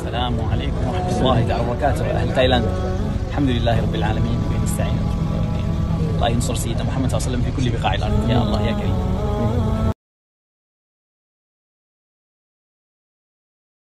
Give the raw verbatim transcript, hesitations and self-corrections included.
السلام عليكم ورحمة الله تعالى وبركاته. أهل تايلاند، الحمد لله رب العالمين وبه نستعين. الله ينصر سيدنا محمد صلى الله عليه وسلم في كل بقاع الأرض. يا الله يا كريم.